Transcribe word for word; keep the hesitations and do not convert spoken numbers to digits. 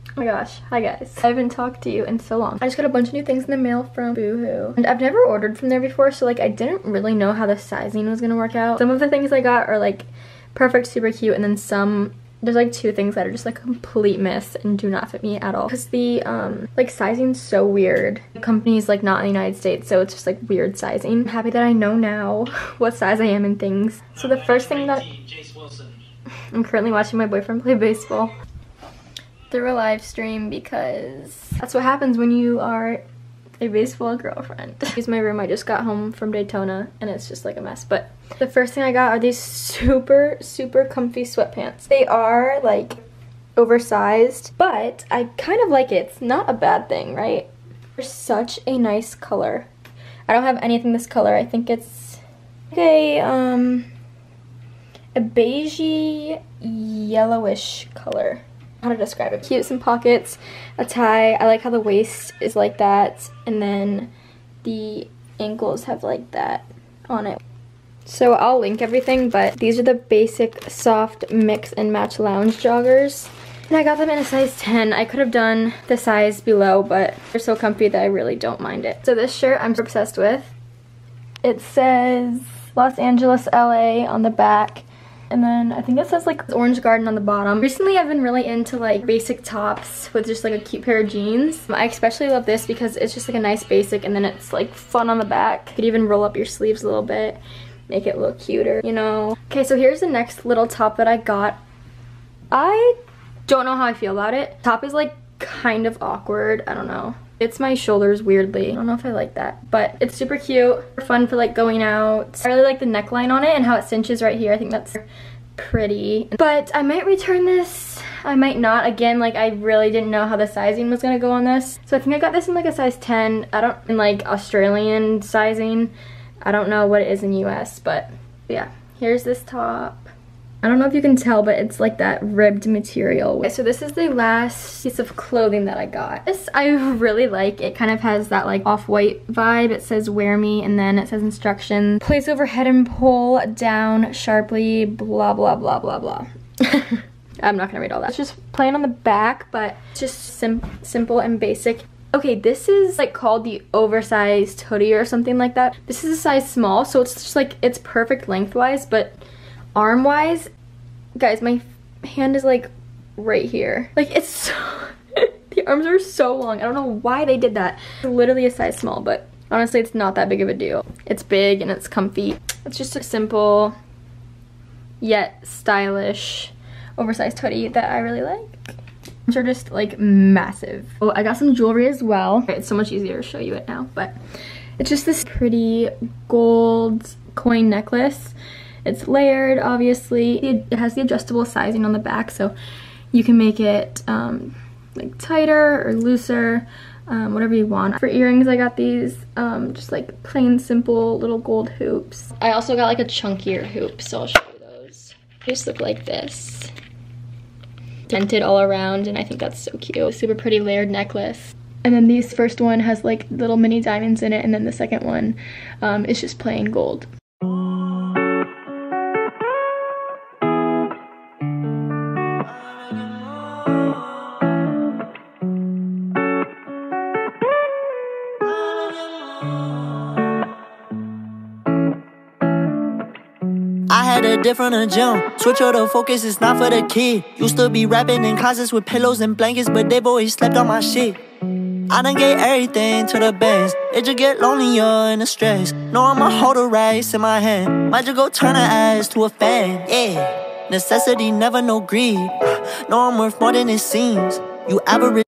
Oh my gosh, hi guys. I haven't talked to you in so long. I just got a bunch of new things in the mail from Boohoo. And I've never ordered from there before, so like I didn't really know how the sizing was gonna work out. Some of the things I got are like perfect, super cute, and then some, there's like two things that are just like a complete miss and do not fit me at all. Because the um like sizing's so weird. The company's like not in the United States, so it's just like weird sizing. I'm happy that I know now what size I am in things. So the first thing that I'm currently watching my boyfriend play baseball through a live stream because that's what happens when you are a baseball girlfriend. Here's my room. I just got home from Daytona and it's just like a mess. But the first thing I got are these super, super comfy sweatpants. They are like oversized, but I kind of like it. It's not a bad thing, right? They're such a nice color. I don't have anything this color. I think it's a, um, a beigey yellowish color. How to describe it. Cute, some pockets, a tie. I like how the waist is like that, and then the ankles have like that on it. So I'll link everything, but these are the basic soft mix and match lounge joggers. And I got them in a size ten. I could have done the size below, but they're so comfy that I really don't mind it. So this shirt I'm obsessed with. It says Los Angeles, L A on the back. And then I think it says like Orange Garden on the bottom. Recently I've been really into like basic tops with just like a cute pair of jeans. I especially love this because it's just like a nice basic and then it's like fun on the back. You could even roll up your sleeves a little bit, make it look cuter, you know. Okay, so here's the next little top that I got. I don't know how I feel about it. Top is like kind of awkward, I don't know. It's my shoulders weirdly. I don't know if I like that, but it's super cute. Fun for like going out. I really like the neckline on it and how it cinches right here. I think that's pretty. But I might return this. I might not. Again, like I really didn't know how the sizing was gonna go on this. So I think I got this in like a size ten. I don't, in like Australian sizing. I don't know what it is in U S, but yeah. Here's this top. I don't know if you can tell, but it's like that ribbed material. Okay, so this is the last piece of clothing that I got. This I really like. It kind of has that like off-white vibe. It says wear me and then it says instructions. Place overhead and pull down sharply, blah, blah, blah, blah, blah. I'm not gonna read all that. It's just plain on the back, but it's just sim simple and basic. Okay, this is like called the oversized hoodie or something like that. This is a size small, so it's just like, it's perfect lengthwise, but arm wise, guys, my hand is like right here. Like it's so, the arms are so long. I don't know why they did that. It's literally a size small, but honestly it's not that big of a deal. It's big and it's comfy. It's just a simple yet stylish oversized hoodie that I really like. These are just like massive. Oh, I got some jewelry as well. It's so much easier to show you it now, but it's just this pretty gold coin necklace. It's layered, obviously. It has the adjustable sizing on the back, so you can make it um, like tighter or looser, um, whatever you want. For earrings, I got these um, just like plain, simple little gold hoops. I also got like a chunkier hoop, so I'll show you those. They just look like this. Dented all around, and I think that's so cute. Super pretty layered necklace. And then this first one has like little mini diamonds in it, and then the second one um, is just plain gold. I had a different gym. Switch out the focus, it's not for the kid. Used to be rapping in closets with pillows and blankets, but they've always slept on my shit. I done gave everything to the bands. It just get lonelier in the stress. No, I'ma hold a rice in my hand. Might just go turn her ass to a fan. Yeah, necessity, never no greed. No, I'm worth more than it seems. You average.